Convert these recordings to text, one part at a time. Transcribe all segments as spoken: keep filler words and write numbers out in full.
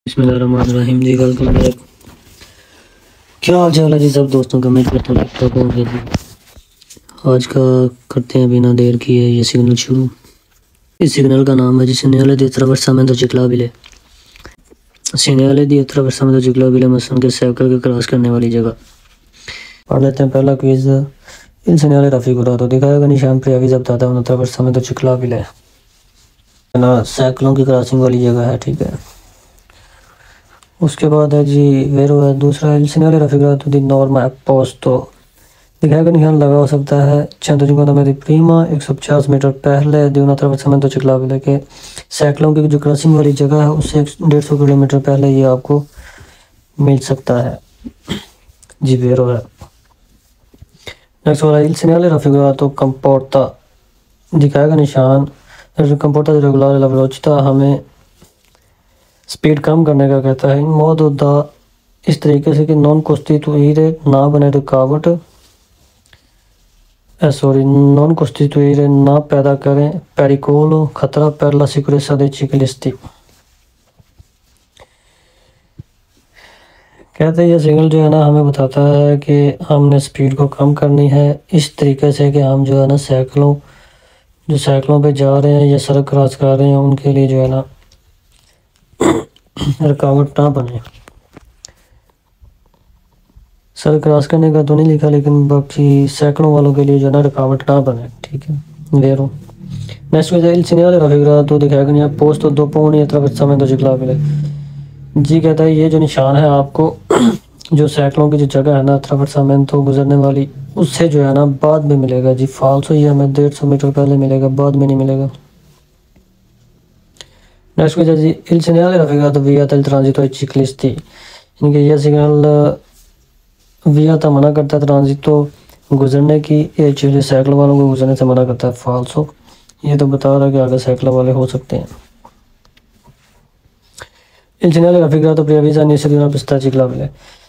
बिस्मिल्लाहिर्रहमानिर्रहीम जी। Welcome back. क्या हाल चाल है जी सब दोस्तों का। मैं करता हूँ ठीक ठाक जी। आज का करते हैं बिना देर किए ये सिग्नल शुरू। इस सिग्नल का नाम है जी segnale di attraversamento ciclabile। segnale di attraversamento ciclabile मसलन के साइकिल के क्रॉस करने वाली जगह। पढ़ लेते हैं पहला क्विज। il segnale raffigurato दिखाएगा निशान प्रयागी जब बताता है attraversamento ciclabile ना साइकिलों की क्रॉसिंग वाली जगह है। ठीक है। उसके बाद है जी वेरो है दूसरा il segnale raffigurato di norma apposto दिखाएगा निशान लगा हो सकता है centocinquanta metri prima एक सौ पचास मीटर पहले di un attraversamento ciclabile के साइकिलों की जो क्रॉसिंग वाली जगह है उससे डेढ़ सौ किलोमीटर पहले ये आपको मिल सकता है जी। वेरो है। नेक्स्ट वाला il segnale raffigurato comporta दिखाएगा निशान comporta di regolare la velocità हमें स्पीड कम करने का कहता है। इन मोड द इस तरीके से कि नॉन कॉस्टिट्यूइरे ना बने रुकावट सॉरी नॉन कॉस्टिट्यूइरे ना पैदा करें पेरिकोलो खतरा per la sicurezza dei ciclisti। कहते हैं ये सिग्नल जो है ना हमें बताता है कि हमने स्पीड को कम करनी है इस तरीके से कि हम जो है ना साइकिलों जो साइकिलों पे जा रहे हैं या सड़क क्रॉस कर रहे हैं उनके लिए जो है ना रुकावट ना बने। सड़क क्रॉस करने का तो नहीं लिखा लेकिन बाकी साइकिलों वालों के लिए जो है ना रुकावट ना बने। ठीक है। वेरो नेक्स्ट में il segnale raffigurato दिखाएगा नहीं पोस्ट दो पौनी attraversamento ciclabile जी। कहता है ये जो निशान है आपको जो साइकिलों की जो जगह है ना attraversamento गुजरने वाली उससे जो है ना बाद में मिलेगा जी। फाल्सो ये हमें डेढ़ सौ मीटर पहले मिलेगा बाद में नहीं मिलेगा। नेक्स्ट में जी il segnale raffigurato via del transito ai ciclisti इनके यह सिग्नल विया तो मना करता है ट्रांजिटो गुजरने की ये चीज़ें साइकिल वालों को गुजरने से मना करता है। फाल्सो ये तो बता रहा है कि आगे साइकिल वाले हो सकते हैं। il segnale raffigurato preavvisa inizio di una pista ciclabile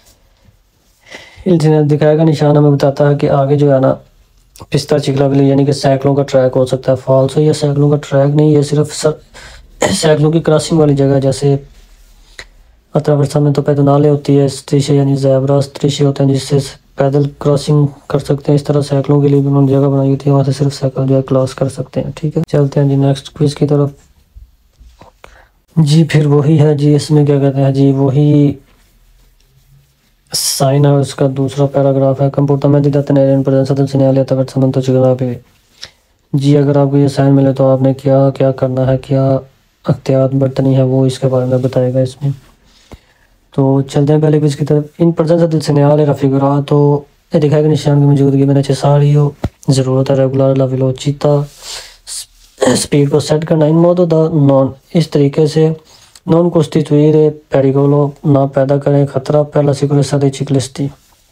il segnale दिखाएगा निशान हमें बताता है कि आगे जो है ना पिस्ता चिकलाबिले यानी कि साइकिलों का ट्रैक हो सकता है। फाल्सो ये साइकिलों का ट्रैक नहीं ये सिर्फ साइकिलों की क्रॉसिंग वाली जगह जैसे attraversamento pedonale होती है स्ट्रीशे यानी ज़ेब्रा स्ट्रीशे होते हैं जिससे पैदल क्रॉसिंग कर सकते हैं। इस तरह साइकिलों के लिए भी उन्होंने जगह बनाई होती है वहाँ से सिर्फ साइकिल जो है क्रॉस कर सकते हैं। ठीक है। चलते हैं जी नेक्स्ट क्विज की तरफ जी। फिर वही है जी इसमें क्या कहते हैं जी वही साइन है उसका दूसरा पैराग्राफ है comportamenti da tenere in presenza del segnale attraversamento ciclabile जी। अगर आपको ये साइन मिले तो आपने क्या क्या करना है क्या अख्तियात बरतनी है वो इसके बारे में बताएगा इसमें। तो चलते हैं पहले क्विज की तरफ। इन presenza del segnale raffigurato ये दिखाएगा निशान की मौजूदगी में necessario ज़रूरत है रेगुलर ला वेलोचिता स्पीड को सेट करना। इन मोदो द नॉन इस तरीके से नॉन कॉस्टिट्यूइरे पेरिकोलो ना पैदा करें खतरा per la sicurezza dei ciclisti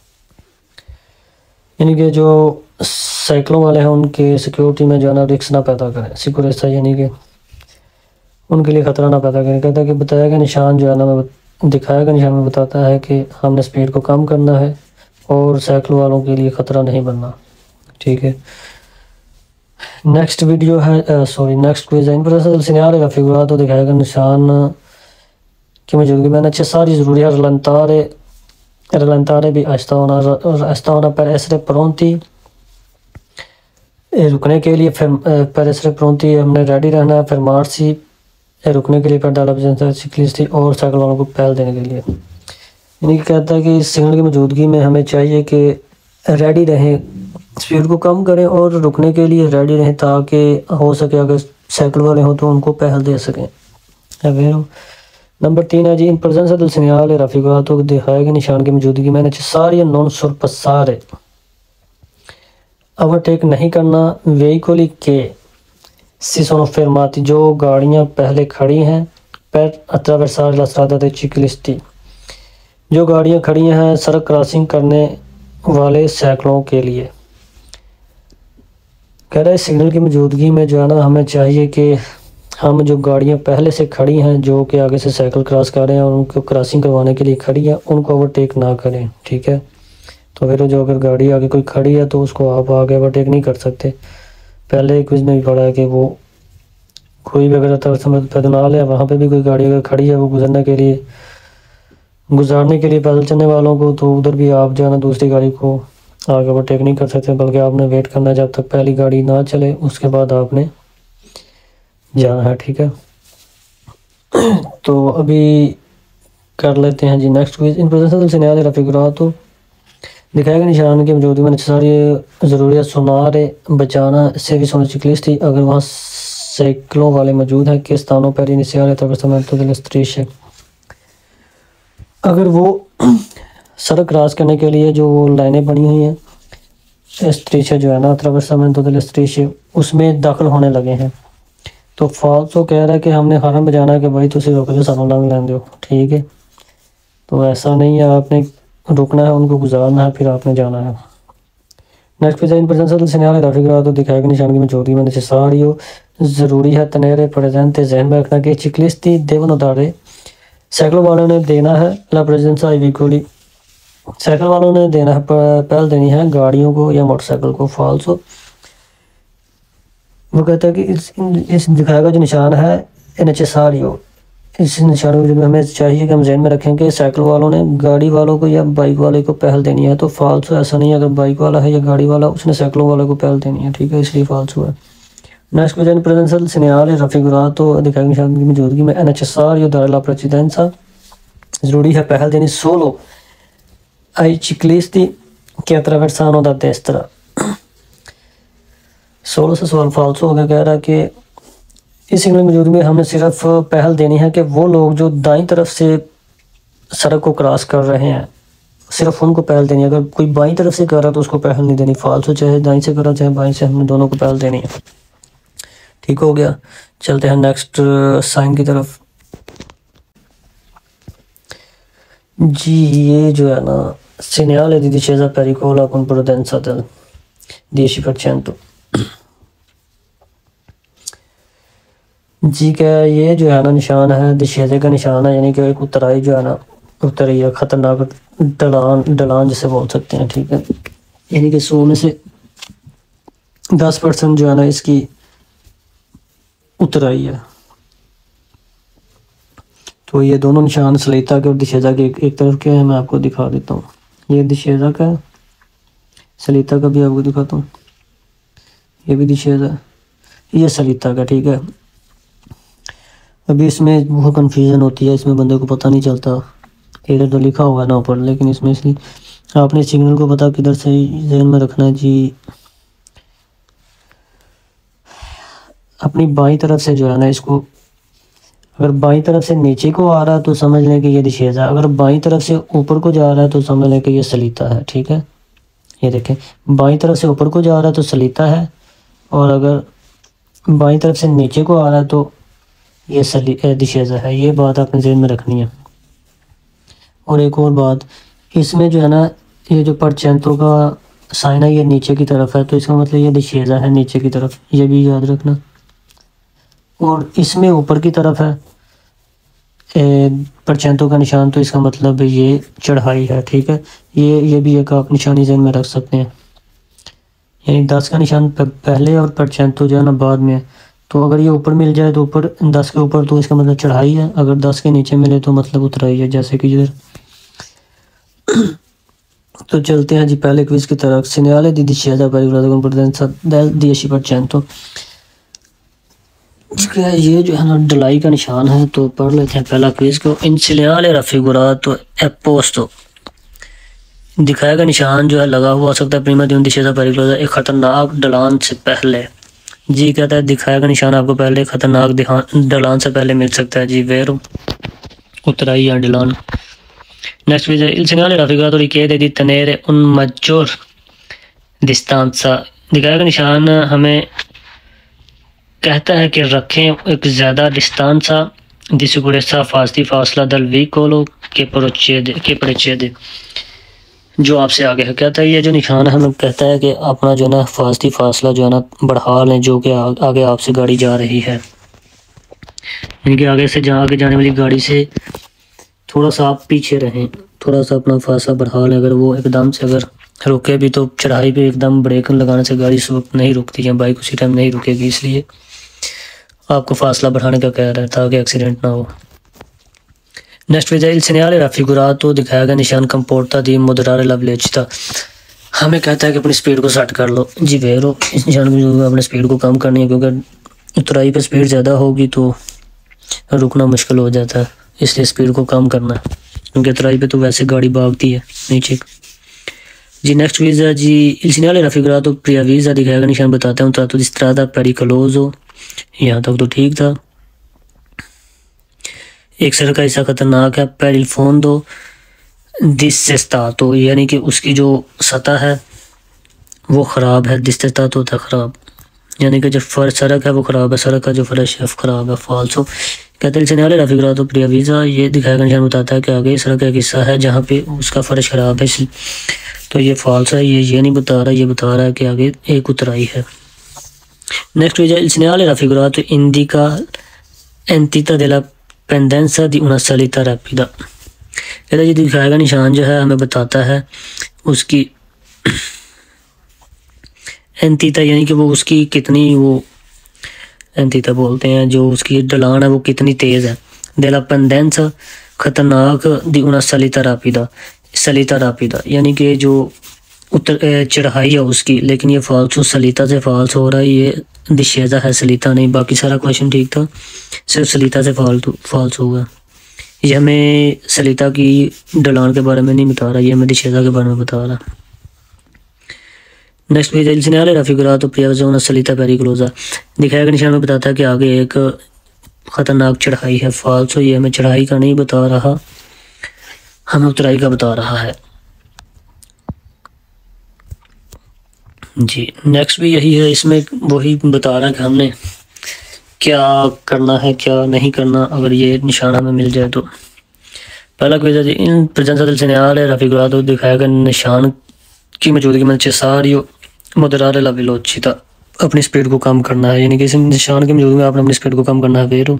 यानी कि जो साइकिलों वाले हैं उनके सिक्योरिटी में जो है ना रिस्क ना पैदा करें। सिक्योरिटी यानी कि उनके लिए खतरा ना पैदा करें। कहता है कि बताया गया निशान जो है ना दिखाएगा निशान में बताता है कि हमने स्पीड को कम करना है और साइकिल वालों के लिए ख़तरा नहीं बनना। ठीक है। नेक्स्ट वीडियो है सॉरी नेक्स्ट क्विज है इन presenza del segnale raffigurato दिखाएगा निशान की मौजूदगी में अच्छे सारी ज़रूरी है रलंतारे रलंतारे भी आहिस्ता होना आहिस्ता होना per essere pronti रुकने के लिए फिर per essere pronti हमने रेडी रहना है। फिर मार्सी रुकने के लिए पर डाला सिक्लिस्टी और साइकिल वालों को पहल देने के लिए यानी कि कहता है कि इस सिग्नल की मौजूदगी में हमें चाहिए कि रेडी रहें स्पीड को कम करें और रुकने के लिए रेडी रहें ताकि हो सके अगर साइकिल वाले हों तो उनको पहल दे सकें। नंबर तीन है जी इन presenza del segnale raffigurato दिखाएगा निशान की मौजूदगी में necessario non sorpassare ओवरटेक नहीं करना veicoli के si sono fermati जो गाड़ियां पहले खड़ी हैं per attraversare la strada dei ciclisti जो गाड़ियां खड़ी हैं सड़क क्रॉसिंग करने वाले साइकिलों के लिए। कह रहे सिग्नल की मौजूदगी में जो है ना हमें चाहिए कि हम जो गाड़ियां पहले से खड़ी हैं जो कि आगे से साइकिल क्रॉस कर रहे हैं और उनको क्रॉसिंग करवाने के लिए खड़ी है उनको ओवरटेक ना करें। ठीक है। तो फिर जो अगर गाड़ी आगे कोई खड़ी है तो उसको आप आगे ओवरटेक नहीं कर सकते। पहले क्विज में भी पढ़ा है कि वो कोई भी अगर पैदल है वहाँ पे भी कोई गाड़ी अगर खड़ी है वो गुजरने के लिए गुजारने के लिए पैदल चलने वालों को, तो उधर भी आप जो है ना दूसरी गाड़ी को आगे ओवरटेक नहीं कर सकते, बल्कि आपने वेट करना है जब तक पहली गाड़ी ना चले, उसके बाद आपने जाना है। ठीक है, तो अभी कर लेते हैं जी नेक्स्ट क्विज। इन प्रेजेंस सिग्नल या फिगर तो दिखाएगा निशान की मौजूदगी में सारी ज़रूरियात सुनार बचाना से भी सोने चिकलिस्ट थी। अगर वहाँ साइकिलों वाले मौजूद हैं किस स्थानों पर इनिशियल है। अगर वो सड़क क्रॉस करने के लिए जो लाइनें बनी हुई हैं स्ट्रीशे जो है ना स्ट्रीशे उसमें दाखिल होने लगे हैं, तो फॉल्सो कह रहा है कि हमने हॉर्न बजाना है कि भाई तुम रोक दो सानों लंघ लें दो। ठीक है, तो ऐसा नहीं है, आपने रुकना है, उनको गुजारना है, फिर आपने जाना है। नेक्स्ट इन प्रेजेंस सिग्नल ग्राफिक तो दिखाएगा निशान की मौजूदगी में नेसेसरी हो ज़रूरी है तनेरे प्रेजेंट जहन में रखना कि चिकलिस्ट थी देवन उदारे साइकिल वालों ने देना है ला प्रेजेंस आई इक्वली साइकिल वालों ने देना है पहल देनी है गाड़ियों को या मोटरसाइकिल को। फॉल्सो वो कहता है कि इस इस दिखाएगा जो निशान है नेसेसरी हो, इस निशान में हमें चाहिए कि हम जहन में रखें कि साइकिल वालों ने गाड़ी वालों को या बाइक वाले को पहल देनी है। तो फॉल्सो ऐसा नहीं है, अगर बाइक वाला है या गाड़ी वाला उसने साइकिलों वाले को पहल देनी है। ठीक है, इसलिए फॉल्सो है। नेक्स्ट क्वेश्चन प्रेजेंशियल सिग्नल रफिगुरा तो दिखाएगा निशान की मौजूदगी में नेसेसरी दारला प्रेसिडेंसा ज़रूरी है पहल देनी सोलो आई चिकलिस्टी के अट्रावर्सानो दा देस्त्रा। सोलो से सवाल फॉल्सो हो गया, कह रहा है कि इस सिग्नल मौजूदगी में हमने सिर्फ पहल देनी है कि वो लोग जो दाईं तरफ से सड़क को क्रॉस कर रहे हैं सिर्फ उनको पहल देनी है। अगर कोई बाईं तरफ से कर रहा है तो उसको पहल नहीं देनी। फॉल्सो चाहे दाईं से कर रहा चाहे बाईं से, हमने दोनों को पहल देनी है। ठीक हो गया, चलते हैं नेक्स्ट साइन की तरफ जी। ये जो है ना segnale di discesa pericolo con prudenza del dieci per cento जी। क्या ये जो है ना निशान है दिशेजे का निशान है, यानी कि एक उतराई जो है ना उतरी है खतरनाक ढलान ढलान जिसे बोल सकते हैं। ठीक है, यानी कि सौ में से दस परसेंट जो है ना इसकी उतराई है। तो ये दोनों निशान सलीता के और दिशेजा के एक, एक तरफ के हैं, मैं आपको दिखा देता हूँ। ये दिशेजा का, सलीता का भी आपको दिखाता हूँ। ये भी दिशेजा, ये सलीता का। ठीक है, अभी इसमें बहुत कन्फ्यूजन होती है, इसमें बंदे को पता नहीं चलता, इधर तो लिखा हुआ है ना ऊपर, लेकिन इसमें इसलिए आपने सिग्नल को पता किधर से ज़हन में रखना है जी। अपनी बाईं तरफ से जो है ना इसको, अगर बाईं तरफ से नीचे को आ रहा है तो समझ लें कि ये दिशेजा, अगर बाईं तरफ से ऊपर को जा रहा है तो समझ लें कि ये सलीता है। ठीक है, ये देखें बाईं तरफ से ऊपर को जा रहा है तो सलीता है, और अगर बाईं तरफ से नीचे को आ रहा है तो ये सली दिशेजा है। ये बात आपने ज़हन में रखनी है। और एक और बात, इसमें जो है ना ये जो परचेंटों का साइन है ये नीचे की तरफ है, तो इसका मतलब ये दिशेजा है नीचे की तरफ, ये भी याद रखना। और इसमें ऊपर की तरफ है परचेंटों का निशान, तो इसका मतलब ये चढ़ाई है। ठीक है, ये ये भी एक आप निशानी ज़हन में रख सकते हैं, यानी दस का निशान पहले और परचेंटो जो है ना बाद में। तो अगर ये ऊपर मिल जाए तो ऊपर दस के ऊपर तो इसका मतलब चढ़ाई है, अगर दस के नीचे मिले तो मतलब उतराई है, जैसे कि इधर। तो चलते हैं जी पहले क्विज की तरफ। segnale di discesa pericolo con prudenza del dieci per cento। ये जो है ना ढलाई का निशान है, तो पढ़ लेते हैं पहला क्विज को। इन segnale raffigurato è posto दिखाएगा निशान जो है लगा हुआ हो सकता है prima di un discesa pericolosa एक खतरनाक ढलान से पहले। जी कहता है दिखाएगा निशान आपको पहले खतरनाक ढलान से पहले मिल सकता है जी, वेरो उतराई या ढलान। नेक्स्ट क्विज है il segnale raffigurato richiede di tenere un maggior distanza दिखाएगा निशान हमें कहता है कि रखें एक ज़्यादा डिस्टेंसा di sicurezza फासली फासला दल veicolo के procede के procede जो आपसे आगे है। कहता है ये जो निशान है हमें कहता है कि अपना जो है ना फासली फासला जो है ना बढ़ा लें, जो कि आगे आपसे गाड़ी जा रही है, इनके आगे से जहाँ आगे जाने वाली गाड़ी से थोड़ा सा आप पीछे रहें, थोड़ा सा अपना फासला बढ़ा लें। अगर वो एकदम से अगर रुके भी तो चढ़ाई पे एकदम ब्रेक लगाने से गाड़ी उस वक्त नहीं रुकती है, बाइक उसी टाइम नहीं रुकेगी, इसलिए आपको फासला बढ़ाने का कह रहा है ताकि एक्सीडेंट ना हो। नेक्स्ट विजय il segnale raffigurato दिखाया गया निशान कंपोर्टा दी moderare la velocità, हमें कहता है कि अपनी स्पीड को सेट कर लो जी वेरो। इस निशान में अपने स्पीड को कम करनी है क्योंकि उतराई पर स्पीड ज़्यादा होगी तो रुकना मुश्किल हो जाता है, इसलिए स्पीड को कम करना है क्योंकि उतराई पे तो वैसे गाड़ी भागती है नीचे जी। नेक्स्ट वीज़ा जी il segnale raffigurato preavvisa दिखाएगा निशान बताते हैं tratto di strada pericoloso, यहाँ तक तो ठीक था। एक सड़क का हिस्सा खतरनाक है, per il fondo disestato यानी कि उसकी जो सतह है वो ख़राब है, disestato होता है ख़राब, यानी कि जो फर्श सड़क है वो ख़राब है, सड़क का जो फर्श है ख़राब है। फाल्सो कहते हैं il segnale raffigurato preavvisa, ये दिखाएगा निशान बताता है कि आगे सड़क का एक हिस्सा है जहाँ पे उसका फर्श ख़राब है, तो ये फॉल्स है, ये ये नहीं बता रहा, ये बता रहा है कि आगे एक उतराई है। Next il segnale raffigurato indica entità della pendenza di una salita rapida, कहता है ये दिखाएगा निशान जो है हमें बताता है उसकी एंटीता यानी कि वो उसकी कितनी वो एंटीता बोलते हैं जो उसकी ढलान है वो कितनी तेज़ है। della pendenza खतरनाक di una salita rapida, सलीता रापिदा यानी कि जो उतर चढ़ाई है उसकी, लेकिन ये फाल्सो सलीता से फाल्स हो रहा है, ये दिशेजा है सलीता नहीं। बाकी सारा क्वेश्चन ठीक था, सिर्फ सलीता से फाल्तू फाल्स होगा। ये हमें सलीता की ढलान के बारे में नहीं बता रहा, ये हमें दिशेजा के बारे में बता रहा। Next page il segnale raffigurato preavvisa una salita pericolosa, दिखाएगा निशान में बताता है कि आगे एक ख़तरनाक चढ़ाई है। फाल्सो ये हमें चढ़ाई का नहीं बता रहा, हमें उतराई का बता रहा है जी। नेक्स्ट भी यही है, इसमें वही बता रहा है कि हमने क्या करना है क्या नहीं करना अगर ये निशान हमें मिल जाए तो। पहला क्वेश्चन है इन presenza del segnale raffigurato दिखाएगा निशान की मौजूदगी में सारी moderare la velocità, अपनी स्पीड को कम करना है, यानी कि इस निशान की मौजूदगी में आपने अपनी स्पीड को कम करना है। वेरो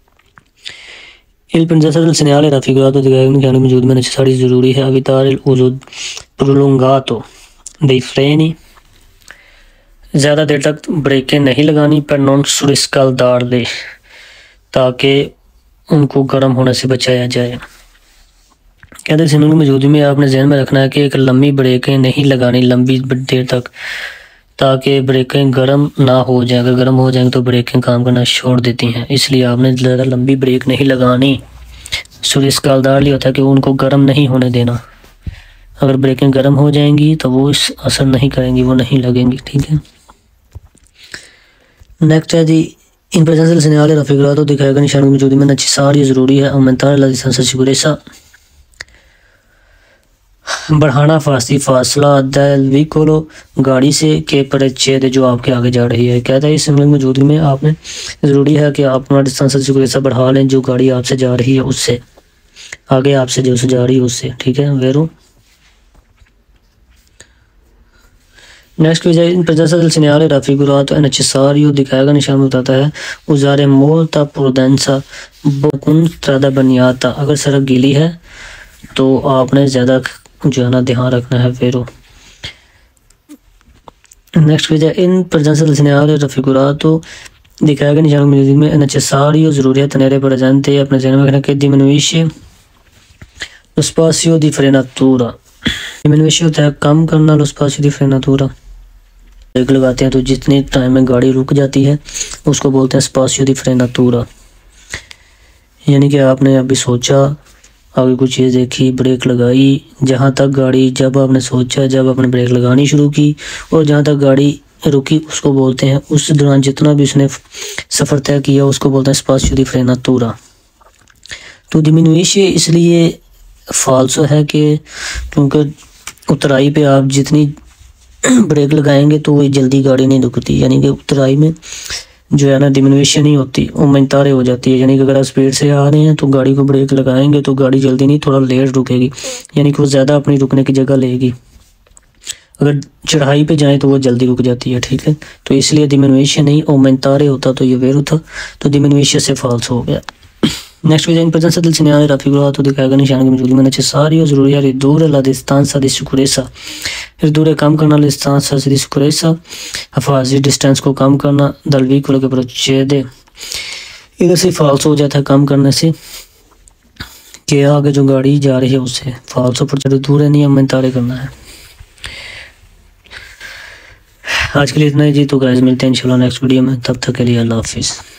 il presenza del segnale raffigurato दिखाएगा निशान की मौजूदगी में necessario ज़रूरी है evitare l'uso prolungato dei freni, ज़्यादा देर तक ब्रेकें नहीं लगानी, पर नॉन surriscaldarle ताकि उनको गर्म होने से बचाया जाए। कहते हैं सिग्नल की मौजूदगी में आपने ध्यान में रखना है कि एक लंबी ब्रेकें नहीं लगानी लंबी देर तक, ताकि ब्रेकें गर्म ना हो जाए, अगर गर्म हो जाएंगे तो ब्रेकें काम करना छोड़ देती हैं, इसलिए आपने ज़्यादा लंबी ब्रेक नहीं लगानी। surriscaldarle होता है कि उनको गर्म नहीं होने देना, अगर ब्रेकें गर्म हो जाएंगी तो वो इस असर नहीं करेंगी, वो नहीं लगेंगी, ठीक है। नेक्स्ट है जी इन presenza del segnale raffigurato दिखाएगा निशान की मौजूदगी में necessario ज़रूरी है aumentare la distanza di sicurezza, बढ़ाना फासली फासला del veicolo गाड़ी से के परिच्छेद जो आपके आगे जा रही है। कहता है इस सिग्नल की मौजूदगी में आपने ज़रूरी है कि आप अपना डिस्टेंस di sicurezza बढ़ा लें, जो गाड़ी आपसे जा रही है उससे आगे आपसे जो से जा रही है उससे, ठीक है। वेरो नेक्स्ट विजय इन presenza del segnale raffigurato è necessario दिखाएगा निशान बताता है usare molta prudenza con strada bagnata, अगर सड़क गीली है तो आपने ज़्यादा जो है ना ध्यान रखना है। वेरो नेक्स्ट विजय इन presenza del segnale raffigurato दिखाएगा निशान की मौजूदगी में necessario ज़रूरी है tenere presente, अपने ध्यान में रखना कि diminuisce lo spazio di frenatura, diminuisce होता है कम करना, lo spazio di frenatura brake लगाते हैं तो जितने टाइम में गाड़ी रुक जाती है उसको बोलते हैं spazio di frenatura, यानी कि आपने अभी सोचा आगे कुछ चीज़ देखी ब्रेक लगाई, जहाँ तक गाड़ी जब आपने सोचा जब आपने ब्रेक लगानी शुरू की और जहाँ तक गाड़ी रुकी उसको बोलते हैं उस दौरान जितना भी उसने सफ़र तय किया उसको बोलते हैं spazio di frenatura। तो diminuisce इसलिए फाल्सो है कि क्योंकि उतराई पे आप जितनी ब्रेक लगाएंगे तो वो जल्दी गाड़ी नहीं रुकती, यानी कि उतराई में जो है ना डिमिनुएशन नहीं होती, aumentare हो जाती है, यानी कि अगर आप स्पीड से आ रहे हैं तो गाड़ी को ब्रेक लगाएंगे तो गाड़ी जल्दी नहीं थोड़ा लेट रुकेगी, यानी कि वो ज़्यादा अपनी रुकने की जगह लेगी। अगर चढ़ाई पे जाएं तो वो जल्दी रुक जाती है, ठीक है। तो इसलिए डिमिनुएशन नहीं aumentare होता तो ये वेरो था, तो डिमिनुएशन से फाल्स हो गया। नेक्स्ट इन presenza del segnale raffigurato दिखाएगा निशान की मौजूदगी में necessario ज़रूरी है ridurre la distanza di sicurezza, ridurre कम करना distanza di sicurezza, हिफाज़ती डिस्टेंस को कम करना dal veicolo che procede इधर से फॉल्स हो जाता है काम करने से, कि आगे जो गाड़ी जा रही है उससे फॉल्स पर चढ़े दूर है, नहीं हमें तारे करना है। आज के लिए इतना ही जी, तो गाइस मिलते हैं इंशाल्लाह नेक्स्ट वीडियो में, तब तक के लिए अल्लाह हाफिज़।